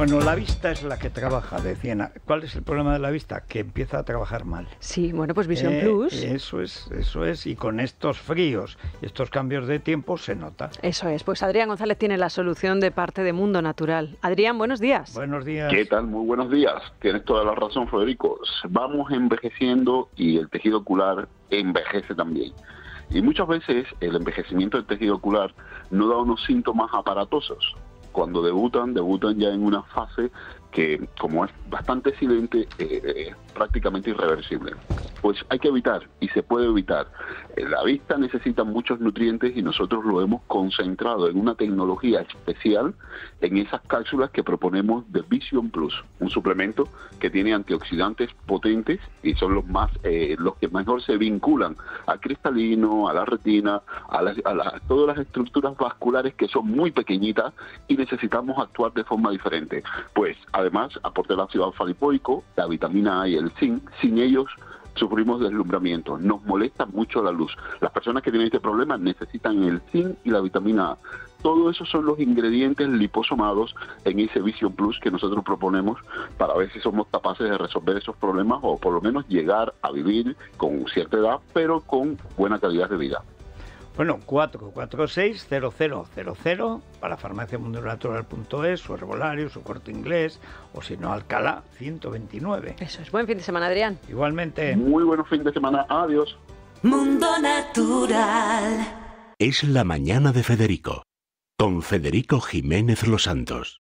Bueno, la vista es la que trabaja, decían. ¿Cuál es el problema de la vista? Que empieza a trabajar mal. Sí, bueno, pues Visión Plus. Eso es. Y con estos fríos y estos cambios de tiempo se nota. Eso es. Pues Adrián González tiene la solución de parte de Mundo Natural. Adrián, buenos días. Buenos días. ¿Qué tal? Muy buenos días. Tienes toda la razón, Federico. Vamos envejeciendo y el tejido ocular envejece también. Y muchas veces el envejecimiento del tejido ocular no da unos síntomas aparatosos. Cuando debutan ya en una fase que, como es bastante silente, prácticamente irreversible. Pues hay que evitar, y se puede evitar. La vista necesita muchos nutrientes y nosotros lo hemos concentrado en una tecnología especial en esas cápsulas que proponemos de Vision Plus, un suplemento que tiene antioxidantes potentes y son los que mejor se vinculan al cristalino, a la retina, a todas las estructuras vasculares que son muy pequeñitas y necesitamos actuar de forma diferente. Pues además aporta el ácido alfa-lipoico, la vitamina A y el zinc. Sin ellos sufrimos deslumbramiento, nos molesta mucho la luz. Las personas que tienen este problema necesitan el zinc y la vitamina A. Todo eso son los ingredientes liposomados en ese Vision Plus que nosotros proponemos para ver si somos capaces de resolver esos problemas o por lo menos llegar a vivir con cierta edad, pero con buena calidad de vida. Bueno, 446-0000 para farmaciamundonatural.es, su herbolario, su Corte Inglés, o si no, Alcalá 129. Eso es. Buen fin de semana, Adrián. Igualmente. Muy buen fin de semana. Adiós. Mundo Natural. Es la mañana de Federico, con Federico Jiménez Los Santos.